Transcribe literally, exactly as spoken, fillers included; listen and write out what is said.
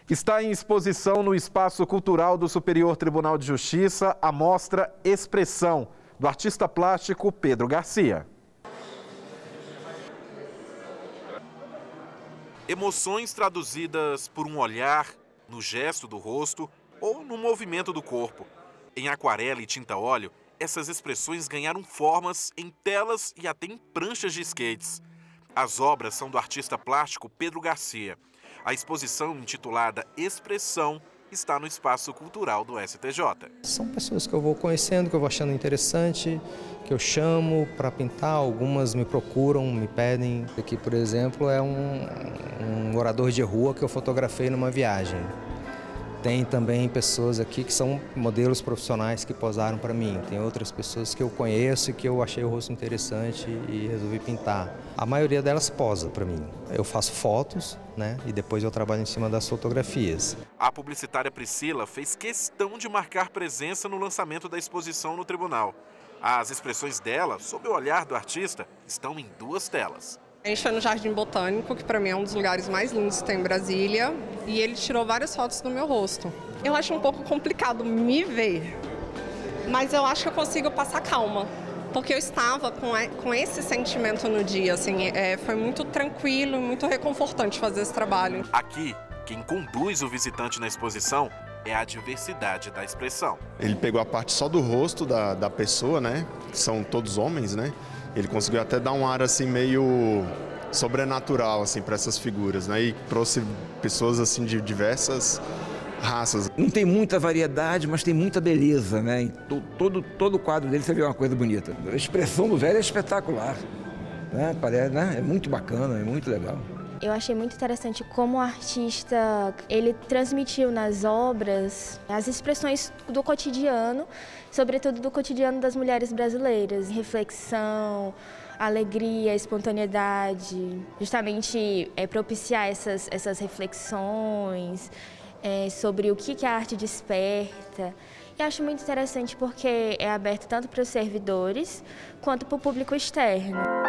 Está em exposição no Espaço Cultural do Superior Tribunal de Justiça a mostra Expressão, do artista plástico Pedro Garcia. Emoções traduzidas por um olhar, no gesto do rosto ou no movimento do corpo. Em aquarela e tinta óleo, essas expressões ganharam formas em telas e até em pranchas de skates. As obras são do artista plástico Pedro Garcia. A exposição, intitulada Expressão, está no Espaço Cultural do S T J. São pessoas que eu vou conhecendo, que eu vou achando interessante, que eu chamo para pintar. Algumas me procuram, me pedem. Aqui, por exemplo, é um, um morador de rua que eu fotografei numa viagem. Tem também pessoas aqui que são modelos profissionais que posaram para mim. Tem outras pessoas que eu conheço e que eu achei o rosto interessante e resolvi pintar. A maioria delas posa para mim. Eu faço fotos, né, e depois eu trabalho em cima das fotografias. A publicitária Priscila fez questão de marcar presença no lançamento da exposição no tribunal. As expressões dela, sob o olhar do artista, estão em duas telas. A gente foi no Jardim Botânico, que para mim é um dos lugares mais lindos que tem em Brasília, e ele tirou várias fotos do meu rosto. Eu acho um pouco complicado me ver, mas eu acho que eu consigo passar calma, porque eu estava com, com esse sentimento no dia, assim, é, foi muito tranquilo, muito reconfortante fazer esse trabalho. Aqui, quem conduz o visitante na exposição é a diversidade da expressão. Ele pegou a parte só do rosto da, da pessoa, né, que são todos homens, né? Ele conseguiu até dar um ar assim meio sobrenatural assim para essas figuras, né? E trouxe pessoas assim de diversas raças. Não tem muita variedade, mas tem muita beleza, né? Em todo todo o quadro dele você vê uma coisa bonita. A expressão do velho é espetacular, né? Parece, né? É muito bacana, é muito legal. Eu achei muito interessante como o artista ele transmitiu nas obras as expressões do cotidiano, sobretudo do cotidiano das mulheres brasileiras. Reflexão, alegria, espontaneidade, justamente é, propiciar essas, essas reflexões é, sobre o que, que a arte desperta. E acho muito interessante porque é aberto tanto para os servidores quanto para o público externo.